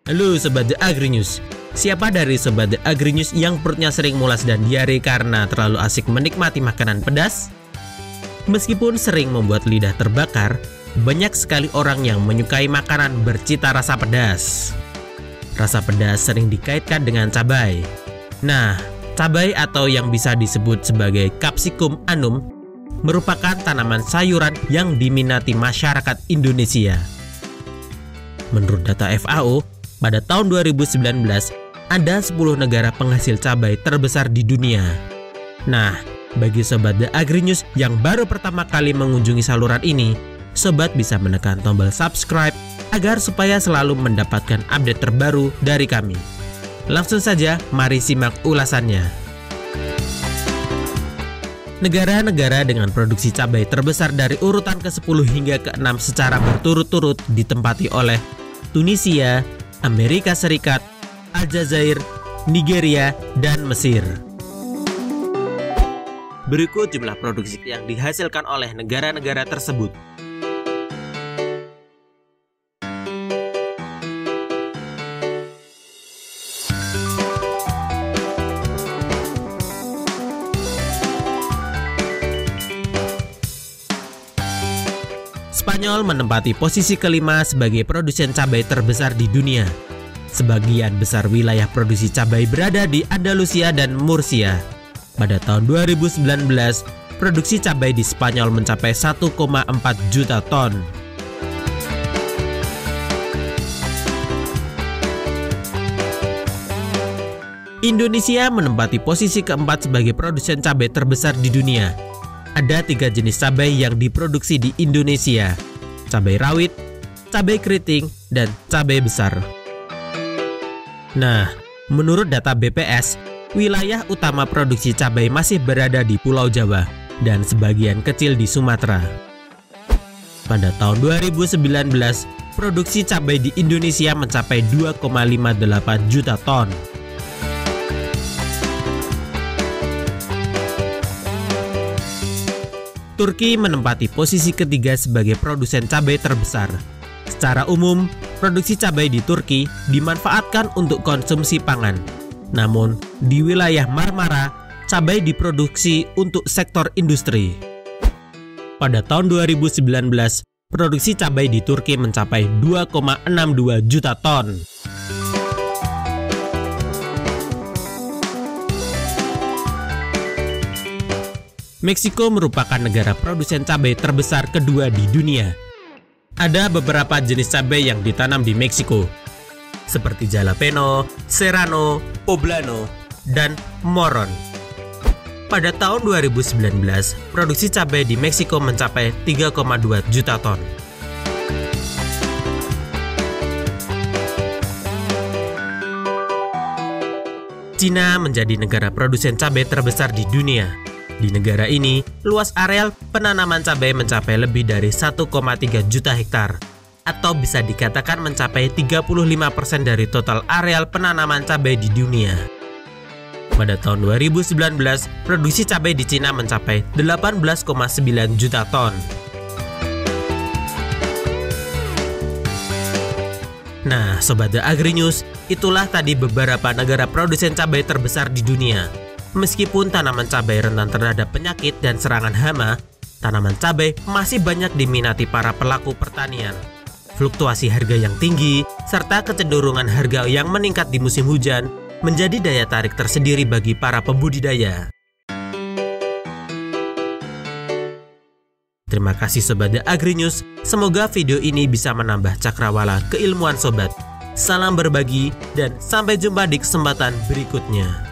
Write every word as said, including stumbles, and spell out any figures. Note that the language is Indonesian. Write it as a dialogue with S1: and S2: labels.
S1: Halo Sobat The Agri News. Siapa dari Sobat The Agri News yang perutnya sering mulas dan diare karena terlalu asik menikmati makanan pedas? Meskipun sering membuat lidah terbakar, banyak sekali orang yang menyukai makanan bercita rasa pedas. Rasa pedas sering dikaitkan dengan cabai. Nah, cabai atau yang bisa disebut sebagai Capsicum annum merupakan tanaman sayuran yang diminati masyarakat Indonesia. Menurut data F A O, pada tahun dua ribu sembilan belas, ada sepuluh negara penghasil cabai terbesar di dunia. Nah, bagi Sobat The Agri News yang baru pertama kali mengunjungi saluran ini, Sobat bisa menekan tombol subscribe agar supaya selalu mendapatkan update terbaru dari kami. Langsung saja, mari simak ulasannya. Negara-negara dengan produksi cabai terbesar dari urutan ke sepuluh hingga ke enam secara berturut-turut ditempati oleh Tunisia, Amerika Serikat, Aljazair, Nigeria, dan Mesir. Berikut jumlah produksi yang dihasilkan oleh negara-negara tersebut. Spanyol menempati posisi kelima sebagai produsen cabai terbesar di dunia. Sebagian besar wilayah produksi cabai berada di Andalusia dan Murcia. Pada tahun dua ribu sembilan belas, produksi cabai di Spanyol mencapai satu koma empat juta ton. Indonesia menempati posisi keempat sebagai produsen cabai terbesar di dunia. Ada tiga jenis cabai yang diproduksi di Indonesia: cabai rawit, cabai keriting, dan cabai besar. Nah, menurut data B P S, wilayah utama produksi cabai masih berada di Pulau Jawa dan sebagian kecil di Sumatera. Pada tahun dua ribu sembilan belas, produksi cabai di Indonesia mencapai dua koma lima delapan juta ton. Turki menempati posisi ketiga sebagai produsen cabai terbesar. Secara umum, produksi cabai di Turki dimanfaatkan untuk konsumsi pangan. Namun, di wilayah Marmara, cabai diproduksi untuk sektor industri. Pada tahun dua ribu sembilan belas, produksi cabai di Turki mencapai dua koma enam dua juta ton. Meksiko merupakan negara produsen cabai terbesar kedua di dunia. Ada beberapa jenis cabai yang ditanam di Meksiko, seperti jalapeno, serrano, poblano, dan moron. Pada tahun dua ribu sembilan belas, produksi cabai di Meksiko mencapai tiga koma dua juta ton. Cina menjadi negara produsen cabai terbesar di dunia. Di negara ini, luas areal penanaman cabai mencapai lebih dari satu koma tiga juta hektar, atau bisa dikatakan mencapai tiga puluh lima persen dari total areal penanaman cabai di dunia. Pada tahun dua ribu sembilan belas, produksi cabai di Cina mencapai delapan belas koma sembilan juta ton. Nah, Sobat The Agri News, itulah tadi beberapa negara produsen cabai terbesar di dunia. Meskipun tanaman cabai rentan terhadap penyakit dan serangan hama, tanaman cabai masih banyak diminati para pelaku pertanian. Fluktuasi harga yang tinggi, serta kecenderungan harga yang meningkat di musim hujan, menjadi daya tarik tersendiri bagi para pembudidaya. Terima kasih Sobat The Agri News, semoga video ini bisa menambah cakrawala keilmuan Sobat. Salam berbagi, dan sampai jumpa di kesempatan berikutnya.